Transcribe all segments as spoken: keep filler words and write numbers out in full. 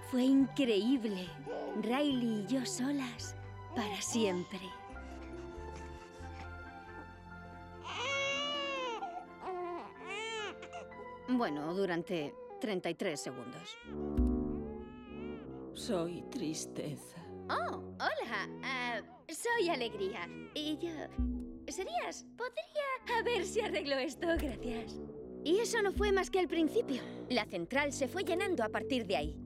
Fue increíble. Riley y yo solas para siempre. Bueno, durante treinta y tres segundos. Soy tristeza. Oh, hola. Ah, soy Alegría. Y yo... ¿Serías? Podría... A ver si arreglo esto, gracias. Y eso no fue más que el principio. La central se fue llenando a partir de ahí.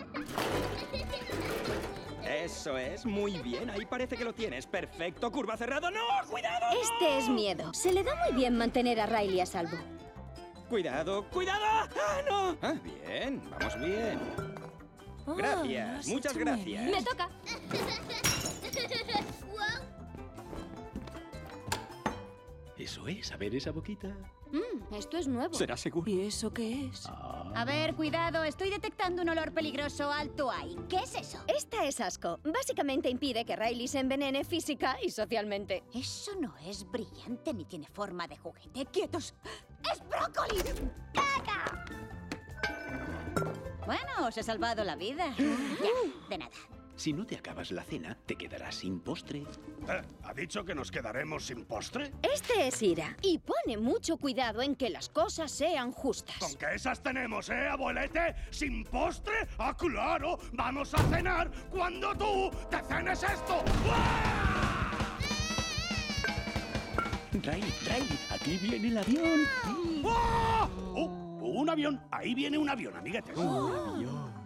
Eso es, muy bien. Ahí parece que lo tienes. Perfecto, curva cerrado. ¡No! ¡Cuidado! Este es miedo. Se le da muy bien mantener a Riley a salvo. ¡Cuidado! ¡Cuidado! ¡Ah, no! Ah, bien, vamos bien. Oh, Gracias, lo has muchas hecho muy gracias. bien. ¡Me toca! Eso es, a ver esa boquita. Mm, esto es nuevo. ¿Será seguro? ¿Y eso qué es? A ver, cuidado, estoy detectando un olor peligroso alto ahí. ¿Qué es eso? Esta es asco. Básicamente impide que Riley se envenene física y socialmente. Eso no es brillante ni tiene forma de juguete. ¡Quietos! ¡Es brócoli! ¡Caca! Bueno, os he salvado la vida. Ya, de nada. Si no te acabas la cena, te quedarás sin postre. Eh, ¿Ha dicho que nos quedaremos sin postre? Este es Ira y pone mucho cuidado en que las cosas sean justas. ¿Con qué esas tenemos, eh, abuelete? ¿Sin postre? ¡Ah, claro! ¡Vamos a cenar cuando tú te cenes esto! ¡Ah! Riley, Riley, aquí viene el avión. ¡Ah! ¡Oh! ¡Un avión! Ahí viene un avión, amiguete. Un avión.